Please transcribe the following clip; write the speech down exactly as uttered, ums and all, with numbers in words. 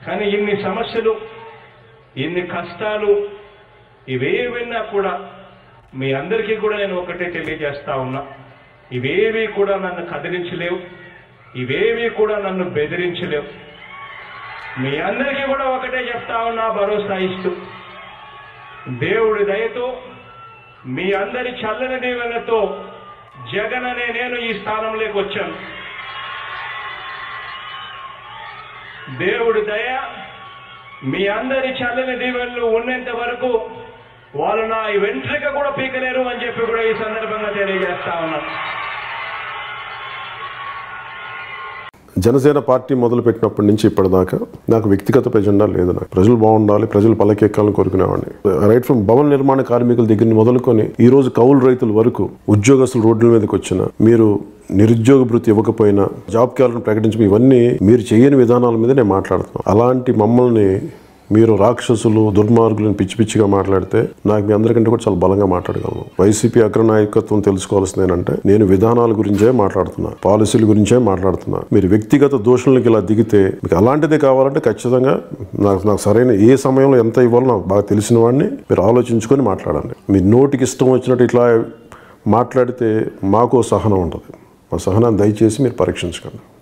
కానీ ఇన్ని సమస్యలు, ఇన్ని కష్టాలు ఇవేవిన్నా కూడా మీ అందరికీ కూడా నేను ఒకటే తెలియజేస్తా ఉన్నా, ఇవేవి కూడా నన్ను కదిలించలేవు, ఇవేవి కూడా నన్ను బెదిరించలేవు. మీ అందరికీ కూడా ఒకటే చెప్తా ఉన్నా, భరోసా ఇస్తూ దేవుడి దయతో మీ అందరి చల్లని దీవెనతో జగన్ అనే నేను ఈ స్థానంలోకి వచ్చాను. దేవుడి దయ మీ అందరి చల్లని దీవెనలు ఉన్నంత వరకు వాళ్ళు నా వెంట్రుక కూడా పీకలేరు అని చెప్పి కూడా ఈ సందర్భంగా తెలియజేస్తా ఉన్నాను. జనసేన పార్టీ మొదలుపెట్టినప్పటి నుంచి ఇప్పటిదాకా నాకు వ్యక్తిగత ఎజెండా లేదు. నాకు ప్రజలు బాగుండాలి, ప్రజలు పల్లకెక్కాలని కోరుకునేవాడిని. రైట్ ఫ్రమ్ భవన నిర్మాణ కార్మికుల దగ్గర మొదలుకొని ఈ రోజు కౌలు రైతుల వరకు ఉద్యోగస్తులు రోడ్ల మీదకి వచ్చిన, మీరు నిరుద్యోగ భృతి ఇవ్వకపోయినా, జాబ్ క్యాలెండర్ ప్రకటించడం, ఇవన్నీ మీరు చేయని విధానాల మీద నేను మాట్లాడుతున్నాను. అలాంటి మమ్మల్ని మీరు రాక్షసులు, దుర్మార్గులను పిచ్చి పిచ్చిగా మాట్లాడితే నాకు మీ అందరికంటే కూడా చాలా బలంగా మాట్లాడగలను. వైసీపీ అగ్రనాయకత్వం తెలుసుకోవాల్సింది ఏంటంటే, నేను విధానాల గురించే మాట్లాడుతున్నా, పాలసీల గురించే మాట్లాడుతున్నా. మీరు వ్యక్తిగత దోషులకి ఇలా దిగితే, మీకు అలాంటిదే కావాలంటే ఖచ్చితంగా నాకు నాకు సరైన ఏ సమయంలో ఎంత ఇవ్వాలో నాకు బాగా తెలిసిన వాడిని మీరు ఆలోచించుకొని మాట్లాడండి. మీ నోటికి ఇష్టం వచ్చినట్టు ఇట్లా మాట్లాడితే మాకు సహనం ఉంటుంది. ఆ సహనాన్ని దయచేసి మీరు పరీక్షించకండి.